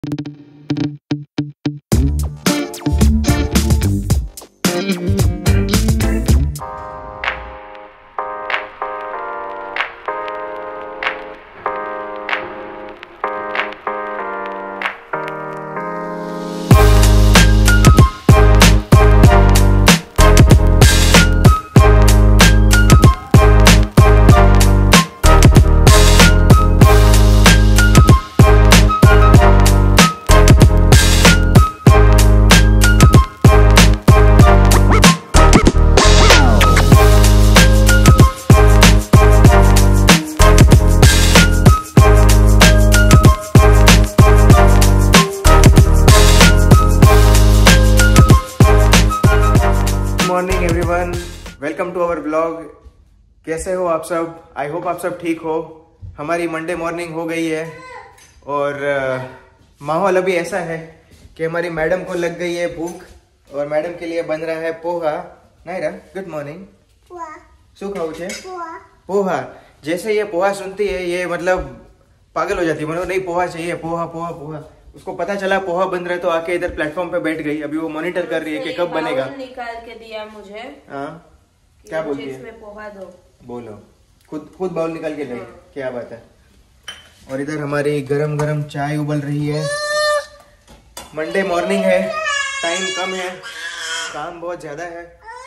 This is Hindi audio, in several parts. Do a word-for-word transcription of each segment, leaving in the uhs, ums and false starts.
Morning everyone, welcome to our blog. कैसे हो आप सब? आई होप आप सब ठीक हो। हमारी मंडे मॉर्निंग हो गई है और uh, माहौल अभी ऐसा है कि हमारी मैडम को लग गई है भूख और मैडम के लिए बन रहा है पोहा। Naira, good morning. શું ખાવું છે? पोहा। जैसे ये पोहा सुनती है ये मतलब पागल हो जाती है, मतलब नहीं पोहा चाहिए, पोहा पोहा पोहा। उसको पता चला पोहा बन रहा है तो आके इधर प्लेटफॉर्म पे बैठ गई। अभी वो मॉनिटर कर रही है कि कब बनेगा। निकाल के दिया मुझे। हाँ, क्या बोलती है? इसमें पोहा दो। बोलो, खुद खुद बाउल निकाल के ले। क्या बात है। और इधर हमारी गरम गरम चाय उबल रही है। मंडे मॉर्निंग है, टाइम कम है, काम बहुत ज्यादा है।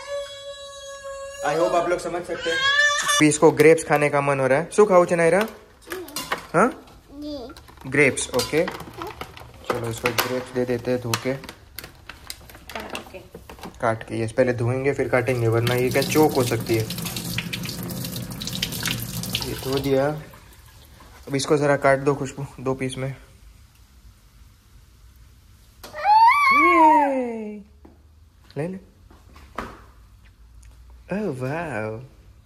आई होप आप लोग समझ सकते हैं। अभी इसको ग्रेप्स खाने का मन हो रहा है। शू खाऊ छे नायरा? हाँ, ग्रेप्स। ओके, चलो इसको ग्रेप्स दे देते हैं धो के। काट के ये पहले धोएंगे फिर काटेंगे, वरना ये क्या चोक हो सकती है। ये धो दिया। अब इसको जरा काट दो खुशबू, दो पीस में। ले ले। ओह वाव,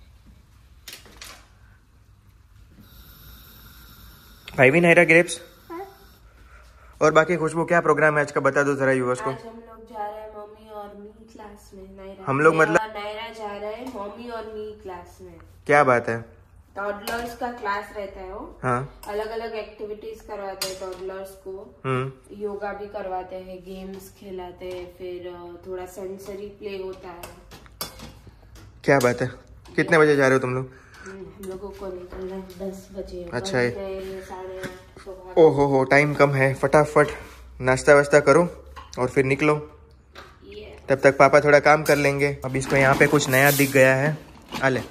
भाई भी नायरा ग्रेप्स। और बाकी खुशबू क्या प्रोग्राम है आज का, बता दो जरा व्यूअर्स को। आज हम लोग जा रहे हैं मम्मी और मी क्लास में। नायरा हम लोग मतलब नायरा जा रहे हैं मम्मी और मी क्लास में। क्या बात है। टॉडलर्स का क्लास रहता है वो। हाँ। अलग अलग एक्टिविटीज करवाते हैं टॉडलर्स को। हम्म। योगा भी करवाते हैं, गेम्स खिलाते हैं, फिर थोड़ा सेंसरी प्ले होता है। क्या बात है। कितने बजे जा रहे हो तुम लोग? हम लोगों को निकलना है दस बजे। अच्छा है। ओहो हो, टाइम कम है। फटाफट नाश्ता वास्ता करो और फिर निकलो। तब तक पापा थोड़ा काम कर लेंगे। अब इसको यहाँ पे कुछ नया दिख गया है। आ ले,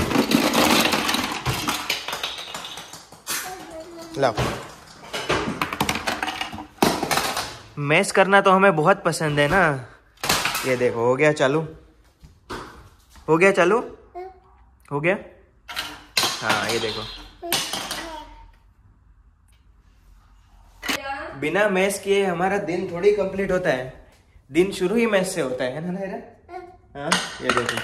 लाओ। मैस करना तो हमें बहुत पसंद है ना। ये देखो, हो गया चालू, हो गया चालू, हो गया। हाँ, ये देखो, बिना मैस किए हमारा दिन थोड़ी कंप्लीट होता है। दिन शुरू ही मैस से होता है ना नायरा? हाँ, ये देखो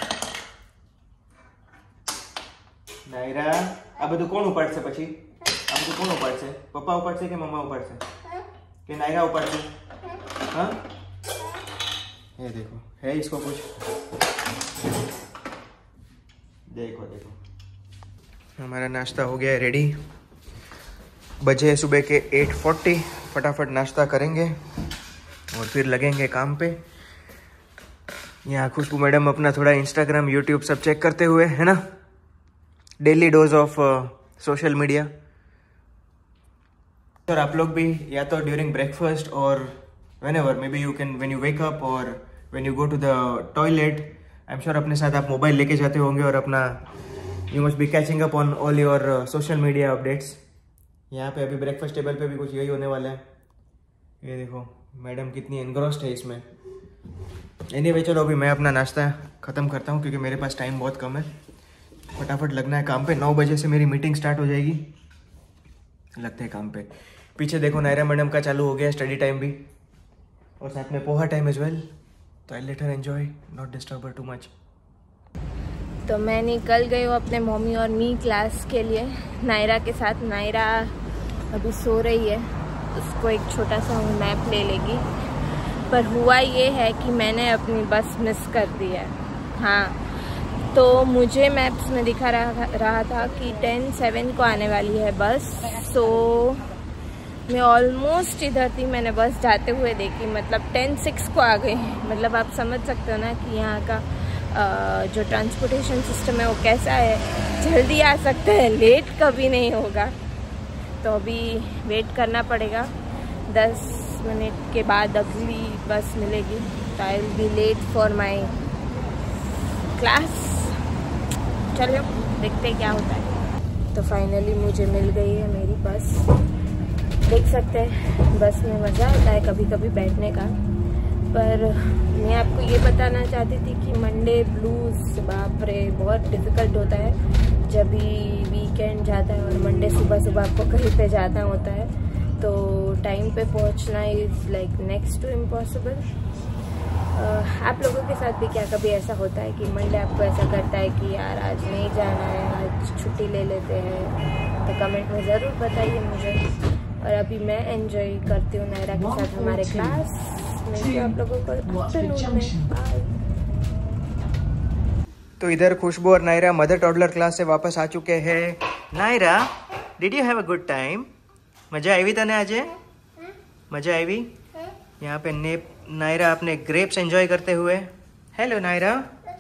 नायरा। अब બધું કોણ ઉપાડશે પછી? આ બધું કોણ ઉપાડશે? પપ્પા ઉપાડશે કે મમ્મા ઉપાડશે કે નાયરા ઉપાડશે? हाँ, ये देखो है इसको कुछ। देखो देखो, हमारा नाश्ता हो गया है रेडी। बजे सुबह के एट फोर्टी। फटाफट नाश्ता करेंगे और फिर लगेंगे काम पे। यहाँ खुशबू मैडम अपना थोड़ा इंस्टाग्राम यूट्यूब सब चेक करते हुए, है ना, daily dose of social media. और आप लोग भी या तो ड्यूरिंग ब्रेकफास्ट और whenever maybe you can when you wake up or when you go to the toilet, I'm sure अपने साथ आप मोबाइल लेके जाते होंगे और अपना you must be catching up on all your uh, social media updates। यहाँ पे अभी ब्रेकफास्ट टेबल पे भी कुछ यही होने वाला है। ये देखो मैडम कितनी एनग्रॉस्ड है इसमें। एनीवे चलो अभी मैं अपना नाश्ता ख़त्म करता हूँ क्योंकि मेरे पास टाइम बहुत कम है। फटाफट लगना है काम पे। नौ बजे से मेरी मीटिंग स्टार्ट हो जाएगी। लगते हैं काम पे। पीछे देखो नायरा मैडम का चालू हो गया स्टडी टाइम भी और साथ में पोहा टाइम एज वेल। तो I let her enjoy, not disturb her too much. तो मैं निकल गई हूँ अपने मम्मी और मी क्लास के लिए नायरा के साथ। नायरा अभी सो रही है, उसको एक छोटा सा नैप ले लेगी। पर हुआ ये है कि मैंने अपनी बस मिस कर दी है। हाँ, तो मुझे मैप्स में दिखा रहा, रहा था कि टेन सेवन को आने वाली है बस। सो मैं ऑलमोस्ट इधर थी, मैंने बस जाते हुए देखी, मतलब टेन सिक्स को आ गई। मतलब आप समझ सकते हो ना कि यहाँ का आ, जो ट्रांसपोर्टेशन सिस्टम है वो कैसा है, जल्दी आ सकते हैं, लेट कभी नहीं होगा। तो अभी वेट करना पड़ेगा, दस मिनट के बाद अगली बस मिलेगी, तो I will be late for my class. चलो देखते क्या होता है। तो फाइनली मुझे मिल गई है मेरी बस। देख सकते हैं बस में मज़ा आता है कभी कभी बैठने का, पर मैं आपको ये बताना चाहती थी कि मंडे ब्लूज बाप रे बहुत डिफ़िकल्ट होता है जब भी वीकेंड जाता है और मंडे सुबह सुबह आपको कहीं पे जाना होता है, तो टाइम पे पहुंचना is like next to impossible. आप लोगों के साथ भी क्या कभी ऐसा होता है कि मंडे आपको ऐसा करता है कि यार आज नहीं जाना है, आज छुट्टी ले लेते हैं? तो कमेंट में ज़रूर बताइए मुझे। और अभी मैं एंजॉय करती हूँ नायरा के साथ हमारे क्लास। मिलती हूँ आप लोगों को आफ्टरनून में। बाय। तो इधर खुशबू और नायरा मदर टॉडलर क्लास से वापस आ चुके हैं। Naira, did you have a good time? मजा आई तने आज? मजा आई? यहाँ पे ने नायरा अपने ग्रेप्स एंजॉय करते हुए। हेलो नायरा।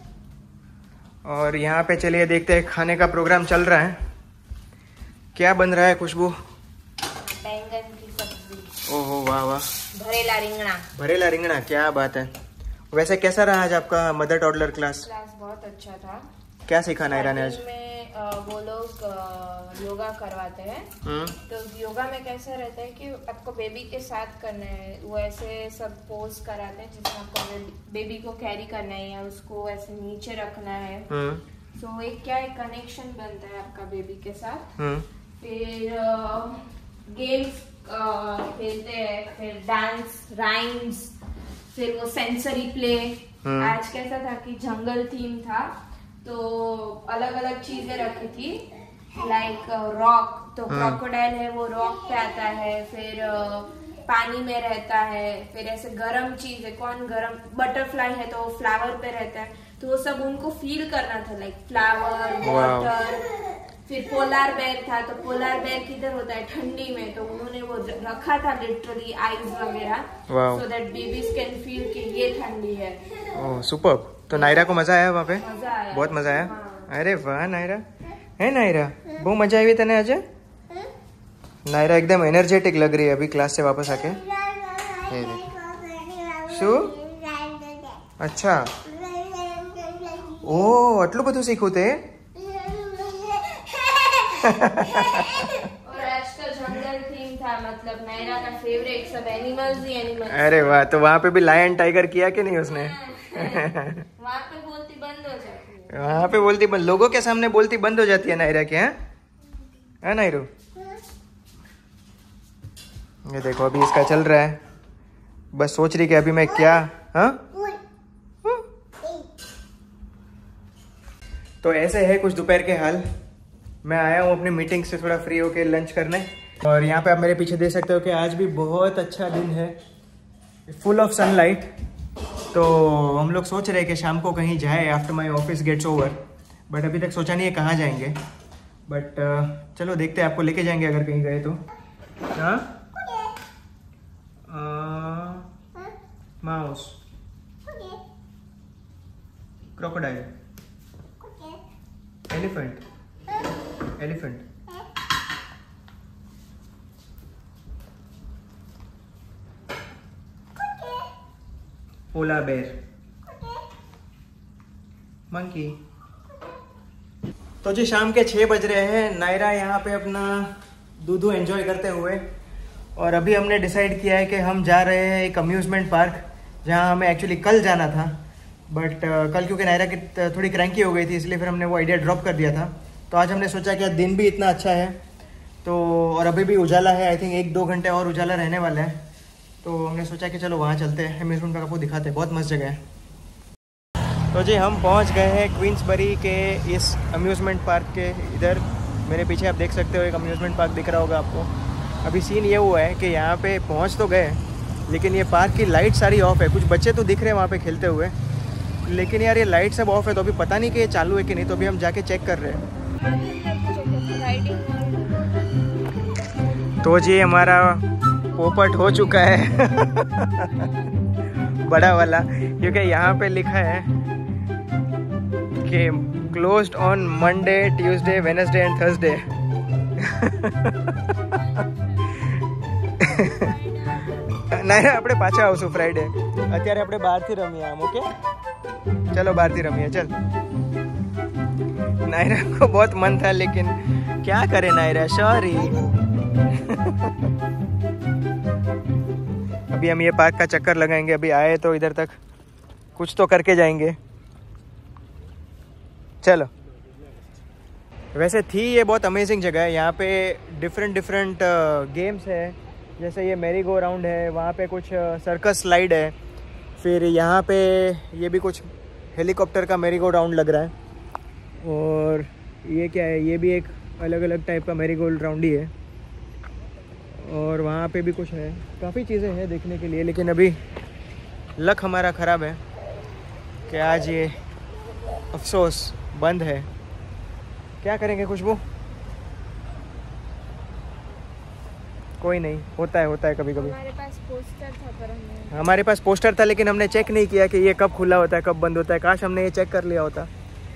और यहाँ पे चलिए देखते हैं, खाने का प्रोग्राम चल रहा है। क्या बन रहा है खुशबू? बैंगन की सब्जी। ओहो वाह वाह। भरेला रिंगना। भरेला रिंगना, क्या बात है। वैसे कैसा रहा आज आपका मदर टॉडलर क्लास? क्लास बहुत अच्छा था। क्या सीखा नायरा ने आज? में वो लोग योगा करवाते हैं। तो योगा में कैसा रहता है कि आपको बेबी के साथ करना है, वो ऐसे सब पोज कराते हैं जिसमें आपको बेबी को कैरी करना है या उसको ऐसे नीचे रखना है। सो so, एक क्या एक कनेक्शन बनता है आपका बेबी के साथ। फिर गेम्स खेलते हैं, फिर डांस, राइम्स, फिर वो सेंसरी प्ले। आज कैसा था कि जंगल थीम था, तो अलग अलग चीजें रखी थी, लाइक रॉक, तो क्रोकोडाइल है वो रॉक पे आता है, फिर पानी में रहता है, फिर ऐसे गरम चीज है, कौन गरम, बटरफ्लाई है तो फ्लावर पे रहता है, तो वो सब उनको फील करना था, लाइक फ्लावर, वाटर। फिर पोलार बेर था, तो पोलार बेर किधर होता है? ठंडी में, तो उन्होंने वो रखा था लिटरली आइस वगैरह, so that babies can feel कि ये ठंडी है। Oh superb. तो नायरा को मजा आया वहाँ पे? मजा आया, बहुत मजा आया। हाँ। अरे वाह नायरा, है नायरा बहुत मजा आई तने आज? नायरा एकदम एनर्जेटिक लग रही है अभी क्लास से वापस आके। शू? अच्छा, ओ आटलू बधु सीखू ते? और आज का जंगल थीम था, मतलब नायरा का फेवरेट, सब एनिमल्स ही एनिमल्स। अरे वाह, तो वहाँ पे भी लायन टाइगर किया कि नहीं उसने? वहाँ पे बोलती बंद हो जाती है। वहाँ पे बोलती बंद, लोगों के सामने बोलती बंद हो जाती है नायरा की। है नायरू? ये देखो अभी इसका चल रहा है, बस सोच रही कि अभी मैं क्या। हाँ तो ऐसे है कुछ दोपहर के हाल। मैं आया हूँ अपनी मीटिंग से थोड़ा फ्री होके लंच करने, और यहाँ पे आप मेरे पीछे देख सकते हो कि आज भी बहुत अच्छा दिन है, फुल ऑफ सनलाइट। तो हम लोग सोच रहे हैं कि शाम को कहीं जाए after my office gets over, but अभी तक सोचा नहीं है कहाँ जाएंगे, बट uh, चलो देखते हैं, आपको लेके जाएंगे अगर कहीं गए तो। हाँ mouse, crocodile, elephant, elephant, polar bear, monkey. तो जी शाम के छः बज रहे हैं, नायरा यहाँ पे अपना दूधू एंजॉय करते हुए, और अभी हमने डिसाइड किया है कि हम जा रहे हैं एक अम्यूज़मेंट पार्क, जहाँ हमें एक्चुअली कल जाना था, बट uh, कल क्योंकि नायरा की थोड़ी क्रैंकी हो गई थी, इसलिए फिर हमने वो आइडिया ड्रॉप कर दिया था। तो आज हमने सोचा कि दिन भी इतना अच्छा है तो, और अभी भी उजाला है, आई थिंक एक दो घंटे और उजाला रहने वाला है, तो हमने सोचा कि चलो वहाँ चलते हैं, अम्यूज़मेंट पार्क आपको दिखाते हैं, बहुत मस्त जगह है। तो जी हम पहुँच गए हैं क्वींसबरी के इस अम्यूज़मेंट पार्क के इधर। मेरे पीछे आप देख सकते हो एक अम्यूज़मेंट पार्क दिख रहा होगा आपको। अभी सीन ये हुआ है कि यहाँ पे पहुँच तो गए, लेकिन ये पार्क की लाइट सारी ऑफ है। कुछ बच्चे तो दिख रहे हैं वहाँ पे खेलते हुए, लेकिन यार ये लाइट सब ऑफ है, तो अभी पता नहीं कि ये चालू है कि नहीं, तो अभी हम जाके चेक कर रहे हैं। तो जी हमारा पोपट हो चुका है बड़ा वाला, क्योंकि यहाँ पे लिखा है कि closed on Monday, Tuesday, Wednesday and Thursday. Naira આપણે પાછા આવશું ફ્રાઈડે, અત્યારે આપણે બહારથી રમીએ આમ, ઓકે चलो બહારથી રમીએ चल। नायरा को बहुत मन था लेकिन क्या करे नायरा, सॉरी। अभी हम ये पार्क का चक्कर लगाएंगे, अभी आए तो इधर तक कुछ तो करके जाएंगे। चलो, वैसे थी ये बहुत अमेजिंग जगह है, यहाँ पे डिफरेंट डिफरेंट गेम्स है, जैसे ये मैरी गो राउंड है, वहाँ पे कुछ सर्कस स्लाइड है, फिर यहाँ पे ये भी कुछ हेलीकॉप्टर का मैरी गो राउंड लग रहा है, और ये क्या है, ये भी एक अलग अलग टाइप का मैरी गोल्ड राउंड ही है, और वहाँ पे भी कुछ है, काफ़ी चीज़ें हैं देखने के लिए। लेकिन अभी लक हमारा ख़राब है कि आज ये अफसोस बंद है। क्या करेंगे खुशबू, कोई नहीं, होता है होता है कभी कभी। हमारे पास पोस्टर था पर हमने हमारे पास पोस्टर था लेकिन हमने चेक नहीं किया कि ये कब खुला होता है कब बंद होता है, काश हमने ये चेक कर लिया होता,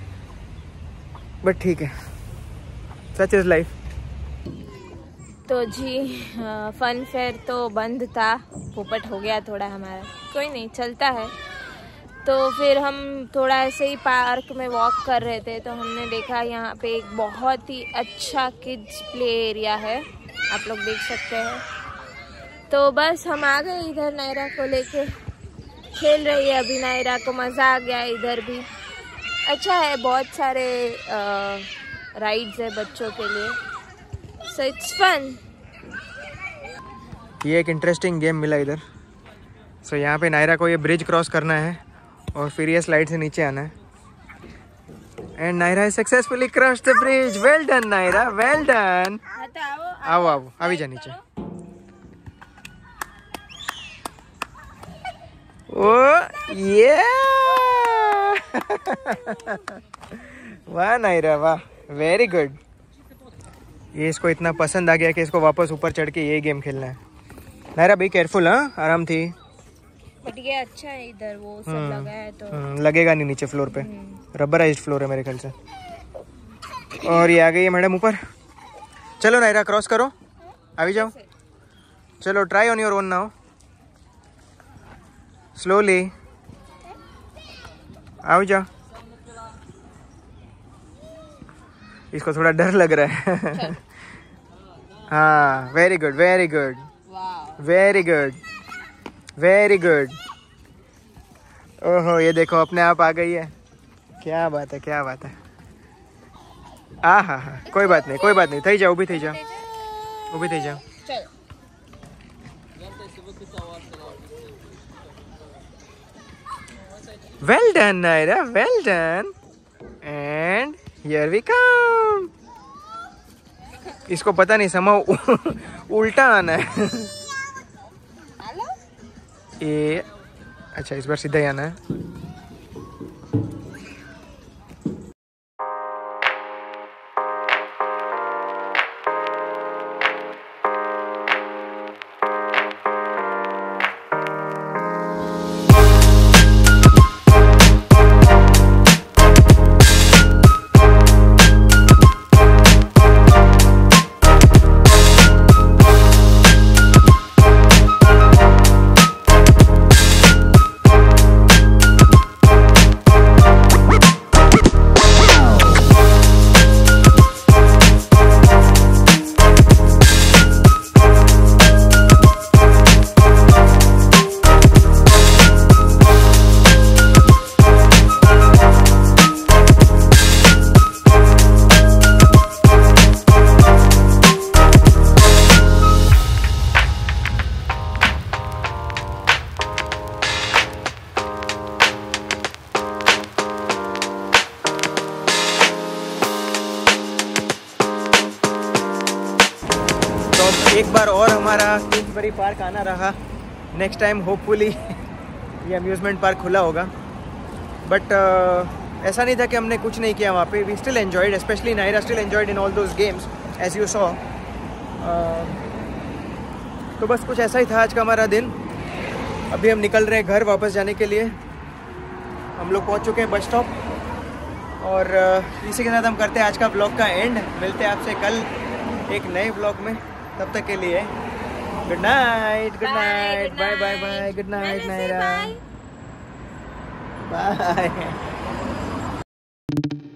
बट ठीक है, सच इज़ लाइफ। तो जी फन फेयर तो बंद था, पोपट हो गया थोड़ा हमारा, कोई नहीं, चलता है। तो फिर हम थोड़ा ऐसे ही पार्क में वॉक कर रहे थे तो हमने देखा यहाँ पे एक बहुत ही अच्छा किड्स प्ले एरिया है, आप लोग देख सकते हैं। तो बस हम आ गए इधर, नायरा को लेके खेल रही है अभी, नायरा को मज़ा आ गया इधर भी, अच्छा है, बहुत सारे राइड्स है बच्चों के लिए, सो इट्स फन। ये एक इंटरेस्टिंग गेम मिला इधर। सो so, यहाँ पे नायरा को ये ब्रिज क्रॉस करना है और फिर ये स्लाइड से नीचे आना है, and Naira has successfully crossed the bridge. Well done Naira, well done. आओ आओ अभी जा नीचे। ओ ये वाह नायरा वाह, वेरी गुड। ये इसको इतना पसंद आ गया कि इसको वापस ऊपर चढ़ के ये गेम खेलना है। नायरा बी केयरफुल, हाँ आराम थी, बट ये अच्छा है, इधर वो सब लगा है तो लगेगा नहीं नीचे फ्लोर पे, रबराइज्ड फ्लोर है मेरे ख्याल से। और ये आ गई है मैडम ऊपर। चलो नायरा क्रॉस करो, अभी जाओ, चलो try on your own now, slowly, आओ जाओ। इसको थोड़ा डर लग रहा है। हाँ very good very good very good very good. ओहो ये देखो अपने आप आ गई है, क्या बात है क्या बात है। आ हा हा, कोई बात नहीं कोई बात नहीं, थी जाओ, ऊभी थी जाओ, ऊभी थी जाओ। Well done Naira, well done, and here we come. इसको पता नहीं समा उल्टा आना है। ये अच्छा, इस बार सीधा ही आना है। एक बार और हमारा किंग्सबरी पार्क आना रहा। नेक्स्ट टाइम होपफुली ये अम्यूज़मेंट पार्क खुला होगा, बट uh, ऐसा नहीं था कि हमने कुछ नहीं किया वहाँ पे। We still enjoyed, specially Naira still enjoyed in all those games as you saw. तो बस कुछ ऐसा ही था आज का हमारा दिन। अभी हम निकल रहे हैं घर वापस जाने के लिए। हम लोग पहुंच चुके हैं बस स्टॉप और इसी के साथ हम करते हैं आज का ब्लॉग का एंड। मिलते हैं आपसे कल एक नए ब्लॉग में, तब तक के लिए good night. Good night, bye bye bye, good night Naira, bye.